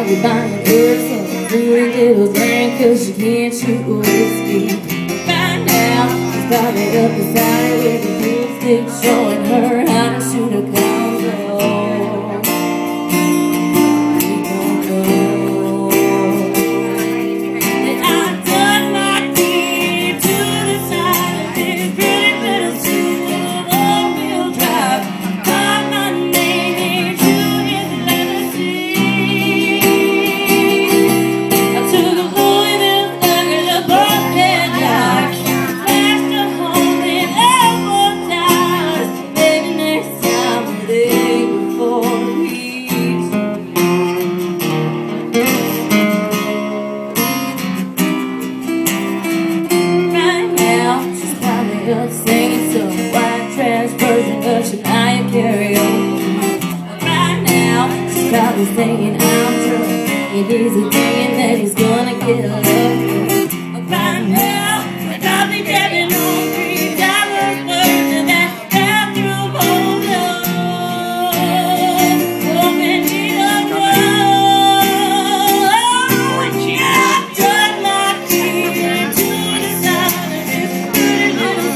I'll be buying her some pretty little drink, cause she can't shoot whiskey. Right now, she's probably up beside her with a pool stick, showing her how to shoot a combo. Singing some white trash version of Shania karaoke. Right now, she's probably saying I'm drunk, and he's thinking that he's gonna get lucky. Right now, we're probably getting on $3 worth of that bathroom hold-up. Open it up, whoa. Yeah, I done my feet to the side of this pretty little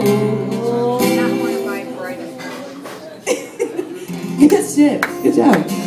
Good shit. Good job.